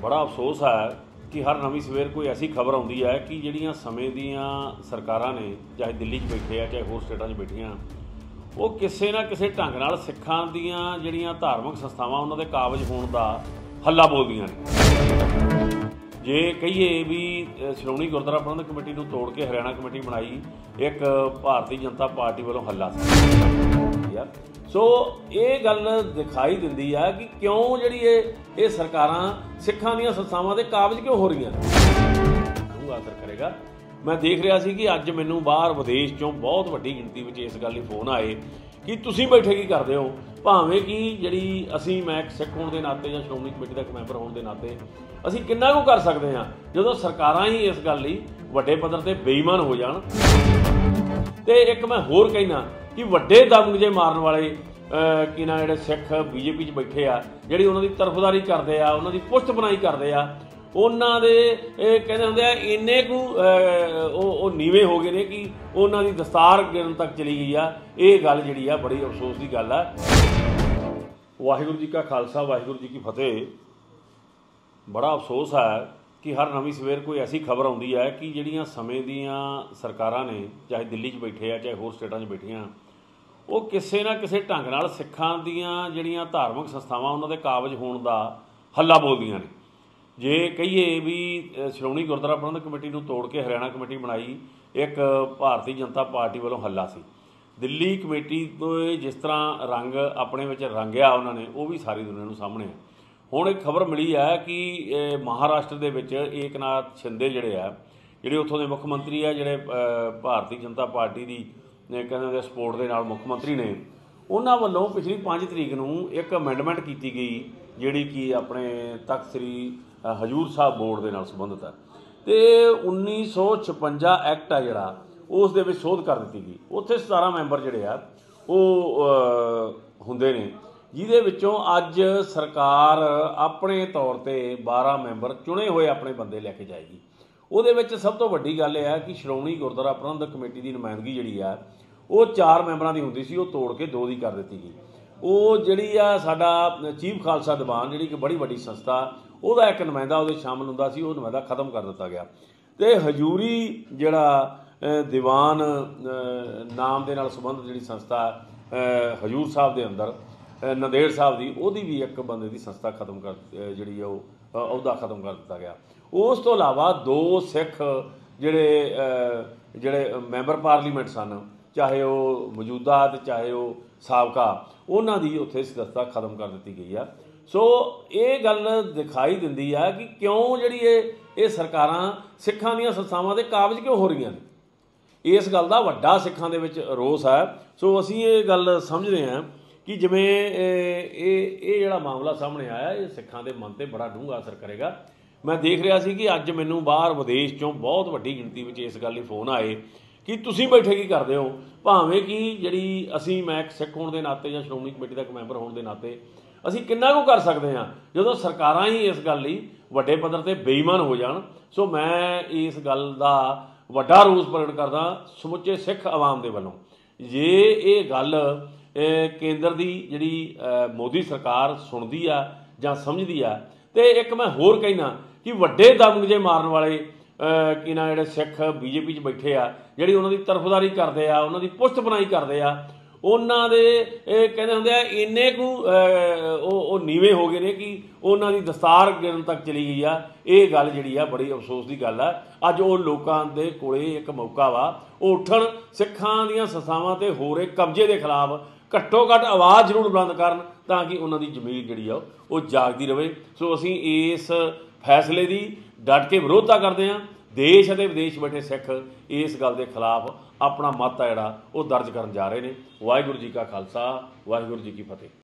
बड़ा अफसोस है कि हर नवीं सवेर कोई ऐसी खबर आती है कि जिहड़ियां समय दीयां सरकारां ने, चाहे दिल्ली बैठे आ चाहे होर स्टेटां बैठियां, वो किसी ना किसी ढंग नाल सिखां दीयां जिहड़ियां धार्मिक संस्थावां उन्हां दे काबज होण दा हल्ला बोलदियां ने। जे कहिए भी श्रोमणी गुरुद्वारा प्रबंधक कमेटी नूं तोड़ के हरियाणा कमेटी बनाई, एक भारतीय जनता पार्टी वालों हल्ला सी यार। सो ये गल दिखाई दिंदी है कि क्यों जिहड़ी ये सरकारां सिखां दीयां संस्थावां दे काबज क्यों हो रही डूंगा असर करेगा। मैं देख रहा सी कि अज मैनूं बाहर विदेश चों बहुत वड्डी गिणती विच इस गल लई फोन आए कि तुसीं बैठे की करदे हो, भावें कि जिहड़ी असीं मैं एक सिख होण दे नाते जां श्रोमणी कमेटी दा एक मैंबर होण दे नाते असीं किन्ना कुछ कर सकदे हां जदों सरकारां ही इस गल लई वड्डे पੱਧਰ ते बेईमान हो जाण। ते एक मैं होर कहना कि वड्डे दमगजे मारन वाले कि ना जिहड़े सिख बीजेपी च बैठे आ, जिहड़ी उन्हां दी तरफदारी करदे आ, उन्हां दी पुश्त बनाई करदे आ, उन्हां दे कहंदे हुंदे आ इन्ने कु ਉਹ नीवे हो गए ने कि उन्हां दी दस्तार गिरन तक चली गई आ। ये गल जिहड़ी आ बड़ी अफसोस की गल आ। वाहिगुरू जी का खालसा वाहिगुरू जी की फतेह। बड़ा अफसोस है कि हर नवीं सवेर कोई ऐसी खबर आती है कि जिहड़ियां समय दीयां सरकारां ने, चाहे दिल्ली बैठे आ चाहे होर स्टेटां बैठियां, वो किसी ना किसी ढंग नाल सिखां दीयां जिहड़ियां धार्मिक संस्थावां उन्हां दे काबज होण दा हल्ला बोलदियां ने। जे कहिए भी श्रोमणी गुरुद्वारा प्रबंधक कमेटी नूं तोड़ के हरियाणा कमेटी बनाई, एक भारतीय जनता पार्टी वालों हल्ला सी। दिल्ली कमेटी तो जिस तरह रंग अपने विच रंगिया उन्होंने, वो भी सारी दुनिया नूं सामने है। हुण एक खबर मिली है कि महाराष्ट्र दे विच एकनाथ शिंदे जिहड़े आ, जिहड़े उत्थों दे मुख मंत्री आ, जिहड़े भारतीय जनता पार्टी दी कहंदे सपोर्ट दे नाल मुख मंत्री ने, उन्हां वल्लों पिछली 5 तरीक नूं एक अमेंडमेंट कीती गई जिहड़ी कि अपने तख्त श्री हजूर साहब बोर्ड दे नाल संबंधित है। तो 1956 एक्ट आ जिहड़ा उस दे विच सोध कर दित्ती गई। उत्थे 17 मैंबर जिहड़े आ वो हुंदे ने, जिहदे विचों अज सरकार अपने तौर ते 12 मैंबर चुने हुए अपने बंदे लैके जाएगी। ਉਹਦੇ ਵਿੱਚ सब तो वड्डी गल यह है कि श्रोमणी गुरुद्वारा प्रबंधक कमेटी की नुमाइंदगी जी है वो 4 मैंबरां दी हुंदी सी, वो तोड़ के 2 दी कर दी गई। वो जी साडा चीफ खालसा दीवान जी कि बड़ी वड्डी संस्था, ਉਹਦਾ एक नुमाइंदा वो शामिल हुंदा सी, वो नुमाइंदा खत्म कर दिता गया। तो हजूरी जिहड़ा दीवान नाम के नाल संबंधित जी संस्था हजूर साहब के अंदर नंदेड़ साहब की, वो भी एक बंदे की संस्था खत्म कर जी अहुदा खत्म कर दिता गया। उस तो इलावा 2 सिख जिहड़े जिहड़े मैंबर पार्लीमेंट सन, चाहे वो मौजूदा तो चाहे वो साबका, उन्हां दी उत्थे सदस्यता खत्म कर दी गई है। सो ये गल दिखाई दिंदी है कि क्यों जिहड़ी ये सरकारां सिखां दीयां संस्थावां दे काबज क्यों हो रही ने। इस गल दा वड्डा सिखां दे विच रोस है। सो असीं ये गल समझदे हैं कि जिवें ये जिहड़ा मामला सामने आया, ये सिखां दे मन ते बड़ा डूंगा असर करेगा। मैं देख रहा सी कि अज मैनूं बाहर विदेश चों बहुत वड्डी गिणती विच इस गल लई फोन आए कि तुसीं बैठे की करदे हो, भावें कि जिहड़ी असीं मैं एक सिख होण दे नाते जां श्रोमणी कमेटी दा एक मैंबर होण दे नाते असीं किन्ना कुछ कर सकदे हां जदों सरकारां ही इस गल लई वड्डे पੱਧਰ ते बेईमान हो जाण। सो मैं इस गल दा वड्डा रोस प्रगट करदा समुचे सिख आवाम दे वल्लों। जे ये गल केंद्र की जिहड़ी मोदी सरकार सुणदी आ जां समझदी आ, तो एक मैं होर कहना कि वड्डे दमगजे मारन वाले कि ना जिहड़े सिख बीजेपी च बैठे आ, जिहड़ी उन्हां दी तरफदारी करदे आ, उन्हां दी पुश्त बनाई करदे आ, उन्हां दे कहंदे हुंदे आ इन्ने कु ਉਹ नीवे हो गए ने कि उन्हां दी दस्तार गिरन तक चली गई आ। ये गल जिहड़ी आ बड़ी अफसोस की गल आ। अज वो लोकां दे कोले एक मौका वा, वो उठण सिखां दीयां संस्थावां ते हो रहे कब्जे के खिलाफ घट्टो घट्ट आवाज़ जरूर बुलंद करन ताकि उन्हां दी जमीर जिहड़ी आ वो जागदी रहे। सो असीं इस फैसले की डट के विरोधता करते हैं। देश और विदेश बैठे सिख इस गल के खिलाफ अपना मत आ जिहड़ा वो दर्ज करन जा रहे हैं। वाहिगुरू जी का खालसा वाहिगुरू जी की फतेह।